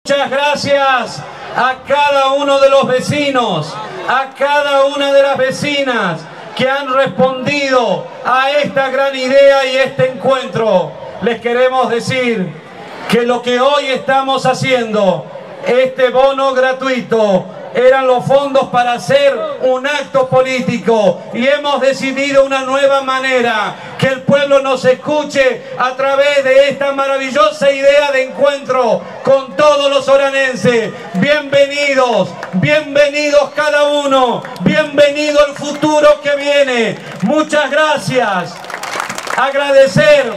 Muchas gracias a cada uno de los vecinos, a cada una de las vecinas que han respondido a esta gran idea y este encuentro. Les queremos decir que lo que hoy estamos haciendo, este bono gratuito, eran los fondos para hacer un acto político y hemos decidido una nueva manera, que el pueblo nos escuche a través de esta maravillosa idea de encuentro con todos los oranenses. Bienvenidos, bienvenidos cada uno, bienvenido el futuro que viene. Muchas gracias. Agradecer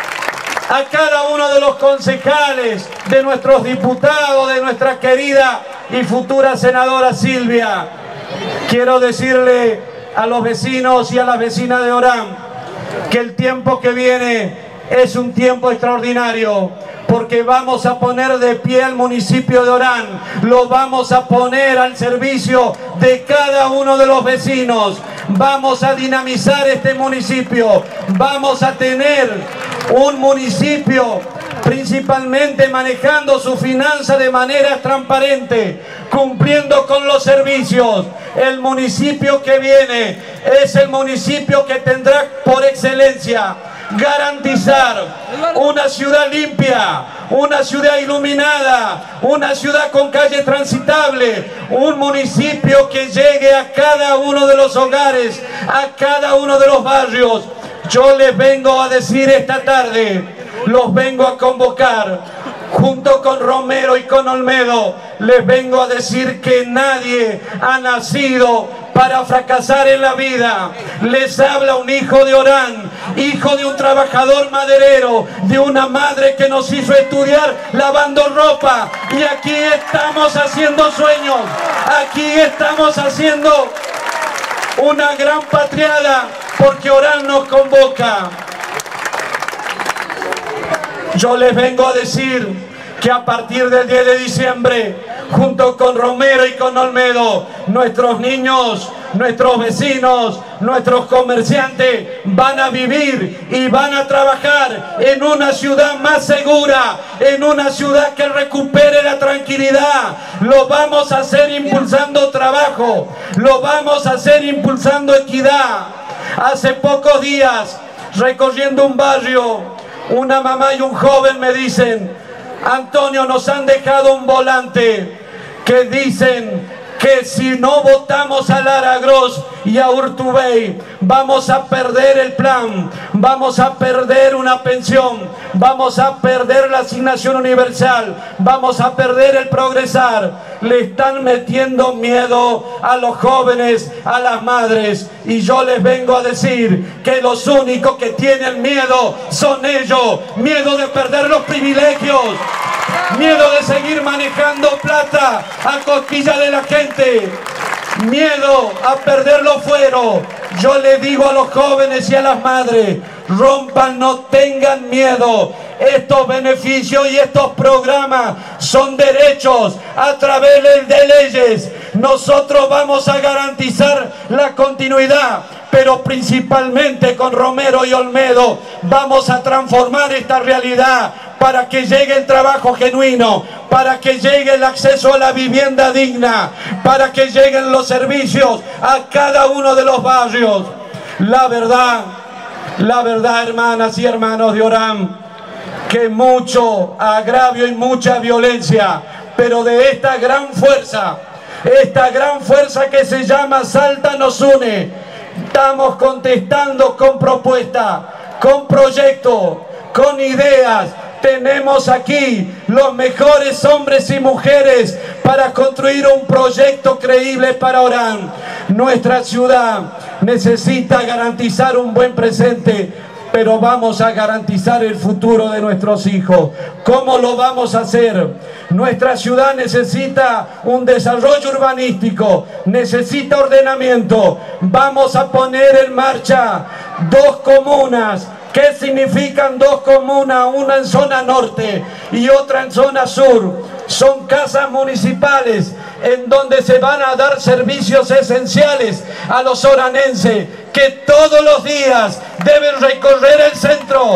a cada uno de los concejales, de nuestros diputados, de nuestra querida y futura senadora Silvia. Quiero decirle a los vecinos y a las vecinas de Orán que el tiempo que viene es un tiempo extraordinario, porque vamos a poner de pie al municipio de Orán, lo vamos a poner al servicio de cada uno de los vecinos, vamos a dinamizar este municipio, vamos a tener un municipio principalmente manejando su finanza de manera transparente, cumpliendo con los servicios. El municipio que viene es el municipio que tendrá por excelencia garantizar una ciudad limpia, una ciudad iluminada, una ciudad con calle transitable, un municipio que llegue a cada uno de los hogares, a cada uno de los barrios. Yo les vengo a decir esta tarde, los vengo a convocar, junto con Romero y con Olmedo, les vengo a decir que nadie ha nacido para fracasar en la vida. Les habla un hijo de Orán, hijo de un trabajador maderero, de una madre que nos hizo estudiar lavando ropa. Y aquí estamos haciendo sueños, aquí estamos haciendo una gran patriada, porque Orán nos convoca. Yo les vengo a decir que a partir del 10 de diciembre, junto con Romero y con Olmedo, nuestros niños, nuestros vecinos, nuestros comerciantes van a vivir y van a trabajar en una ciudad más segura, en una ciudad que recupere la tranquilidad. Lo vamos a hacer impulsando trabajo, lo vamos a hacer impulsando equidad. Hace pocos días, recorriendo un barrio, una mamá y un joven me dicen: Antonio, nos han dejado un volante que dicen que si no votamos a Lara Gross y a Urtubey vamos a perder el plan, vamos a perder una pensión, vamos a perder la asignación universal, vamos a perder el progresar. Le están metiendo miedo a los jóvenes, a las madres, y yo les vengo a decir que los únicos que tienen miedo son ellos. Miedo de perder los privilegios, miedo de seguir manejando plata a costilla de la gente, miedo a perder los fueros. Yo le digo a los jóvenes y a las madres: rompan, no tengan miedo. Estos beneficios y estos programas son derechos a través de leyes. Nosotros vamos a garantizar la continuidad, pero principalmente con Romero y Olmedo vamos a transformar esta realidad para que llegue el trabajo genuino, para que llegue el acceso a la vivienda digna, para que lleguen los servicios a cada uno de los barrios. La verdad, hermanas y hermanos de Orán, que mucho agravio y mucha violencia, pero de esta gran fuerza que se llama Salta nos une. Estamos contestando con propuestas, con proyectos, con ideas. Tenemos aquí los mejores hombres y mujeres para construir un proyecto creíble para Orán. Nuestra ciudad necesita garantizar un buen presente, pero vamos a garantizar el futuro de nuestros hijos. ¿Cómo lo vamos a hacer? Nuestra ciudad necesita un desarrollo urbanístico, necesita ordenamiento. Vamos a poner en marcha 2 comunas. ¿Qué significan 2 comunas? Una en zona norte y otra en zona sur. Son casas municipales en donde se van a dar servicios esenciales a los oranenses, que todos los días deben recorrer el centro,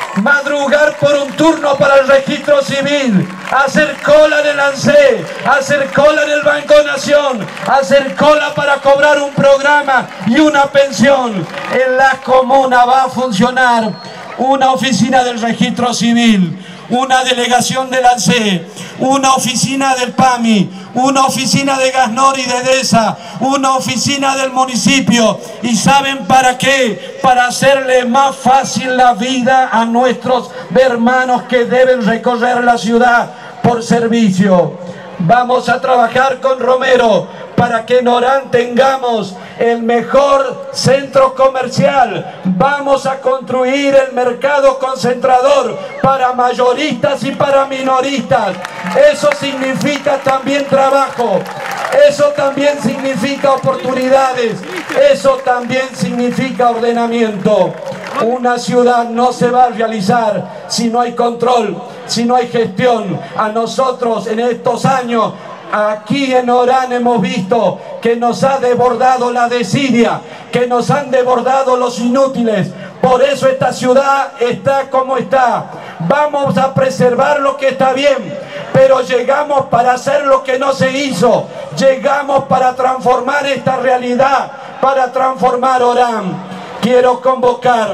madrugar por un turno para el registro civil, hacer cola en el ANSE, hacer cola en el Banco Nación, hacer cola para cobrar un programa y una pensión. En la comuna va a funcionar una oficina del registro civil, una delegación del ANSE, una oficina del PAMI, una oficina de Gasnor y de EDESA, una oficina del municipio. ¿Y saben para qué? Para hacerle más fácil la vida a nuestros hermanos que deben recorrer la ciudad por servicio. Vamos a trabajar con Romero para que en Orán tengamos el mejor centro comercial. Vamos a construir el mercado concentrador para mayoristas y para minoristas. Eso significa también trabajo, eso también significa oportunidades, eso también significa ordenamiento. Una ciudad no se va a realizar si no hay control, si no hay gestión. A nosotros en estos años aquí en Orán hemos visto que nos ha desbordado la desidia, que nos han desbordado los inútiles. Por eso esta ciudad está como está. Vamos a preservar lo que está bien, pero llegamos para hacer lo que no se hizo. Llegamos para transformar esta realidad, para transformar Orán. Quiero convocar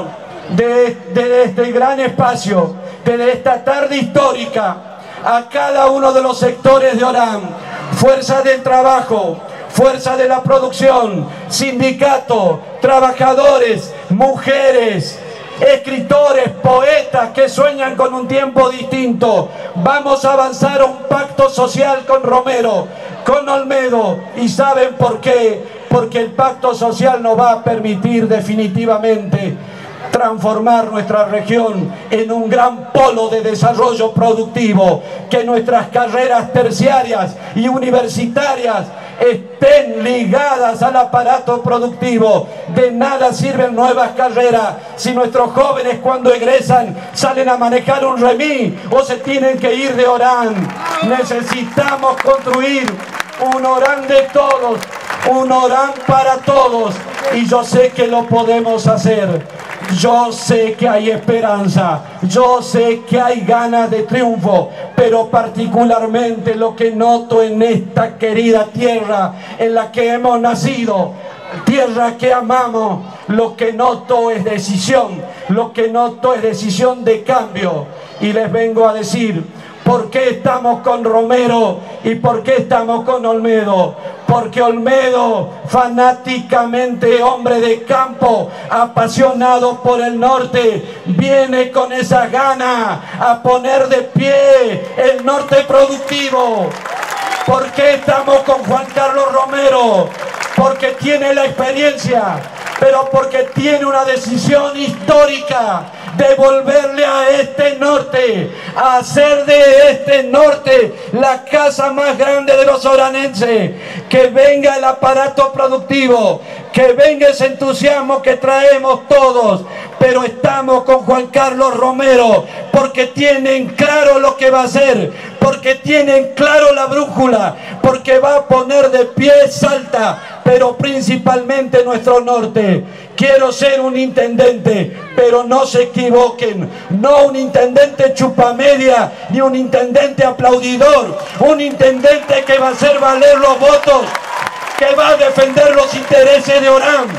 de este gran espacio, de esta tarde histórica, a cada uno de los sectores de Orán, fuerza del trabajo, fuerza de la producción, sindicato, trabajadores, mujeres, escritores, poetas que sueñan con un tiempo distinto. Vamos a avanzar a un pacto social con Romero, con Olmedo. ¿Y saben por qué? Porque el pacto social nos va a permitir definitivamente transformar nuestra región en un gran polo de desarrollo productivo, que nuestras carreras terciarias y universitarias estén ligadas al aparato productivo. De nada sirven nuevas carreras si nuestros jóvenes cuando egresan salen a manejar un remis o se tienen que ir de Orán. Necesitamos construir un Orán de todos, un Orán para todos, y yo sé que lo podemos hacer. Yo sé que hay esperanza, yo sé que hay ganas de triunfo, pero particularmente lo que noto en esta querida tierra en la que hemos nacido, tierra que amamos, lo que noto es decisión, lo que noto es decisión de cambio. Y les vengo a decir por qué estamos con Romero y por qué estamos con Olmedo. Porque Olmedo, fanáticamente hombre de campo, apasionado por el norte, viene con esa gana a poner de pie el norte productivo. ¿Por qué estamos con Juan Carlos Romero? Porque tiene la experiencia, pero porque tiene una decisión histórica: devolverle a este norte, a hacer de este norte la casa más grande de los oranenses. Que venga el aparato productivo, que venga ese entusiasmo que traemos todos, pero estamos con Juan Carlos Romero porque tienen claro lo que va a hacer, porque tienen claro la brújula, porque va a poner de pie Salta, pero principalmente nuestro norte. Quiero ser un intendente, pero no se equivoquen, no un intendente chupamedia, ni un intendente aplaudidor, un intendente que va a hacer valer los votos, que va a defender los intereses de Orán.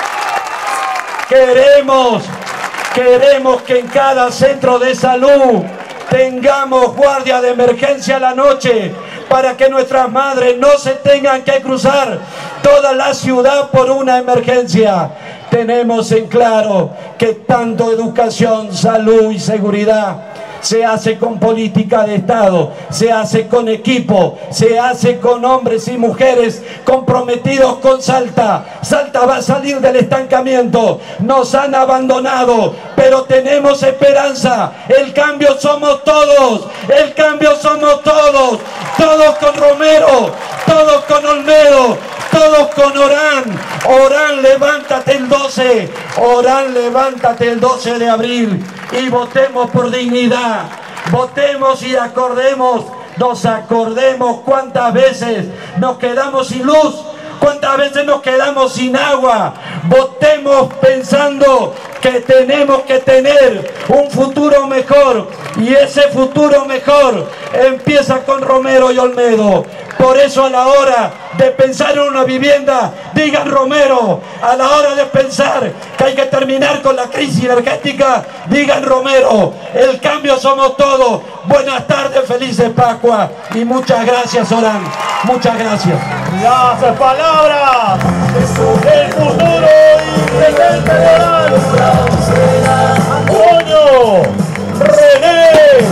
Queremos que en cada centro de salud tengamos guardia de emergencia a la noche, para que nuestras madres no se tengan que cruzar toda la ciudad por una emergencia. Tenemos en claro que tanto educación, salud y seguridad se hace con política de Estado, se hace con equipo, se hace con hombres y mujeres comprometidos con Salta. Salta va a salir del estancamiento. Nos han abandonado, pero tenemos esperanza. El cambio somos todos, el cambio somos todos. Todos con Romero, todos con Olmedo, todos con Orán. Orán, levántate el 12, Orán, levántate el 12 de abril y votemos por dignidad. Votemos y nos acordemos cuántas veces nos quedamos sin luz, cuántas veces nos quedamos sin agua. Votemos pensando que tenemos que tener un futuro mejor, y ese futuro mejor empieza con Romero y Olmedo. Por eso, a la hora de pensar en una vivienda, digan Romero. A la hora de pensar que hay que terminar con la crisis energética, digan Romero. El cambio somos todos. Buenas tardes, felices Pascua y muchas gracias, Orán. Muchas gracias. Las palabras del futuro intendente de Orán, Antonio René